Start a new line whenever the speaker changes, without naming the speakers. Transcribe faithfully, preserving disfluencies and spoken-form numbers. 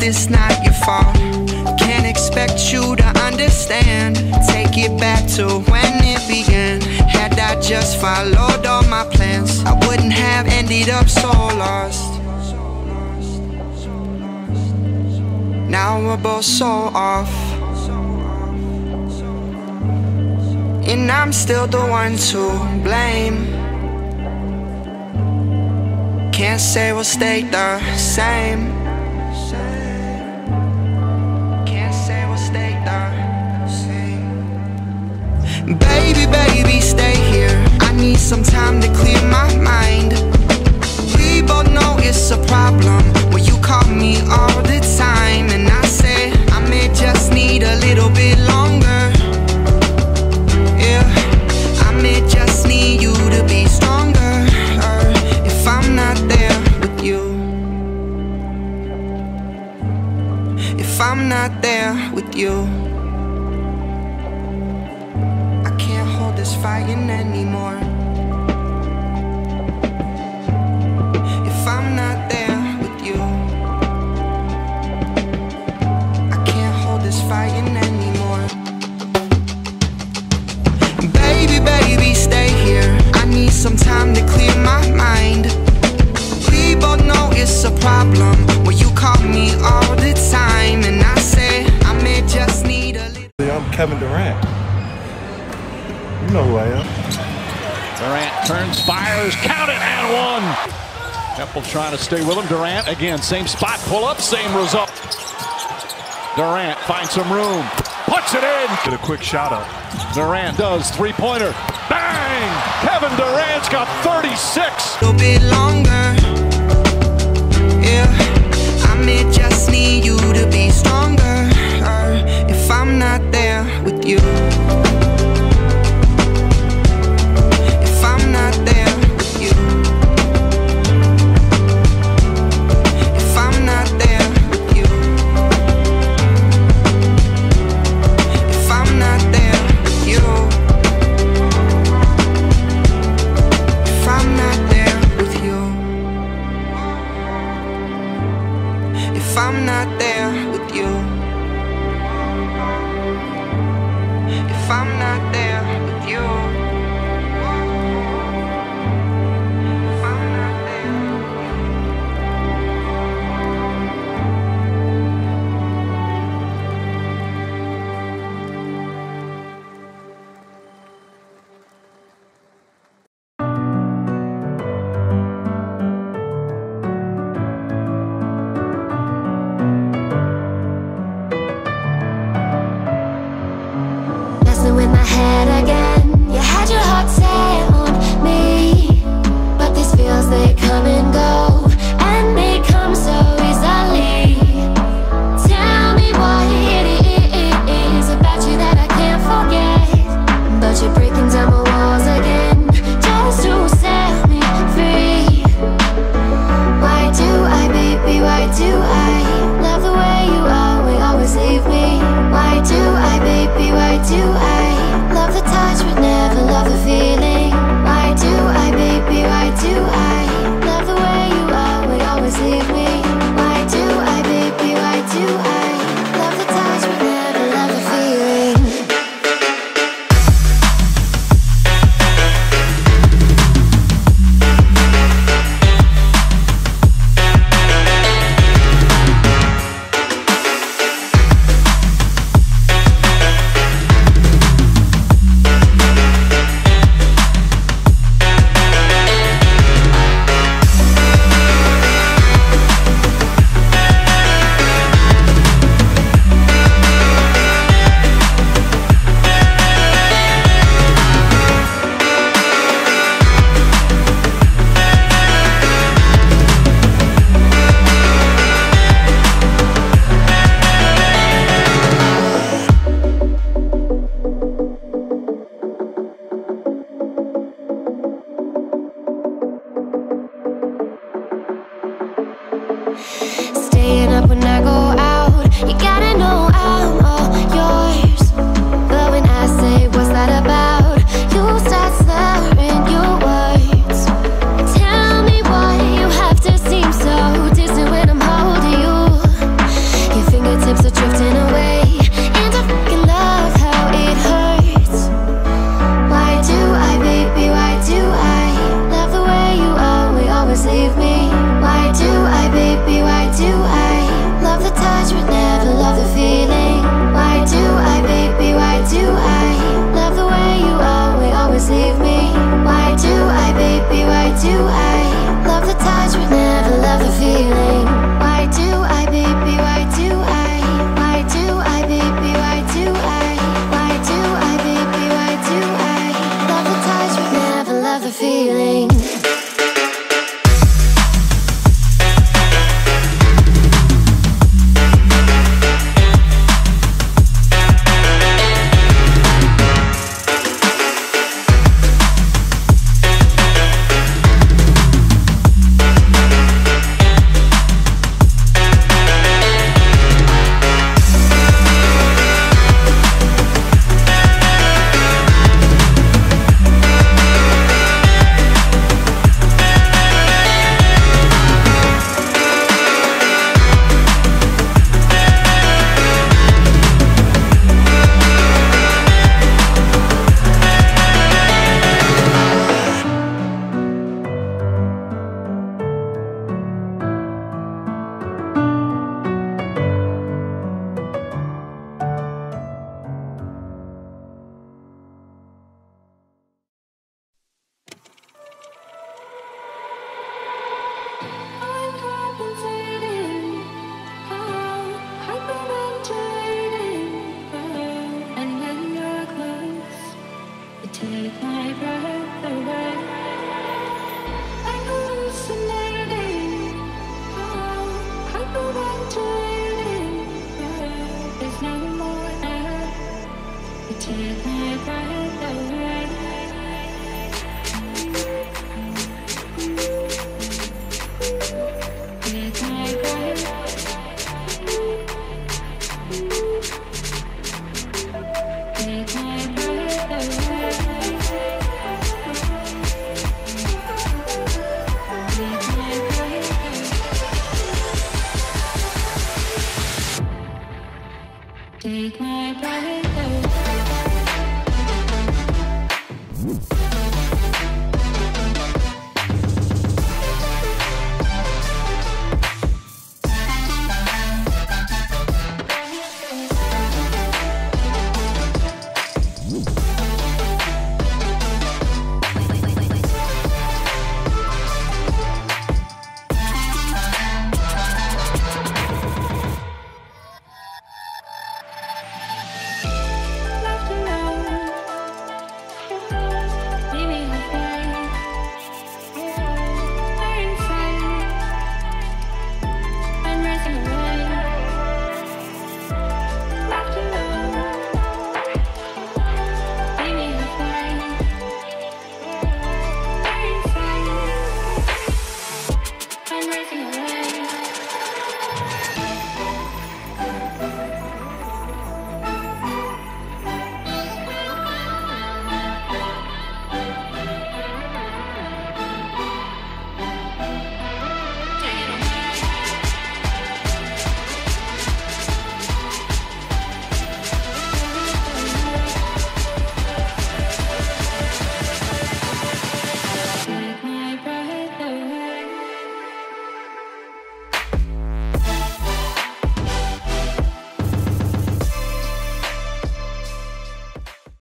it's not your fault. Can't expect you to understand. Take it back to when it began. Had I just followed all my plans, I wouldn't have ended up so lost. Now we're both so off, and I'm still the one to blame. Can't say we'll stay the same. Can't say we'll stay the same. Baby, baby, stay here. I need some time to clear my mind. We both know it's a problem when you call me all the time, and I say I may just need a little bit longer. Yeah, I may just need you to be stronger. Or if I'm not there with you, if I'm not there with you, I can't hold this fighting anymore. If I'm not there with you, I can't hold this fighting anymore. Baby, baby, stay here. I need some time to clear my mind. We both know it's a problem when you call me all the time, and I say I may just need a little.
I'm Kevin Durant. You know who I am.
Durant turns, fires, count it, and one. Temple trying to stay with him. Durant again, same spot, pull up, same result. Durant finds some room, puts it in.
Get a quick shot up.
Durant does, three-pointer. Bang! Kevin Durant's got thirty-six.
A little bit longer. Yeah, I may just need you to be stronger. Or if I'm not there with you, if I'm not there with you, if I'm not there with you, if I'm not there with you, if I'm not there with you, if I'm not there with you, if I'm not there with you, if I'm not there
in my head again. You had your heart set on me, but these feels, they come and go, and they come so easily. Tell me what it is about you that I can't forget, but you're breaking down my walls again just to set me free. Why do I, baby, why do I love the way you are, we always leave me? Why do I, baby, why do I love the touch but never love the feeling? Why do I, baby, why do I love the way you are, would always leave me? Why do I, baby, why do I love the touch but never love the feeling? Staying up when I go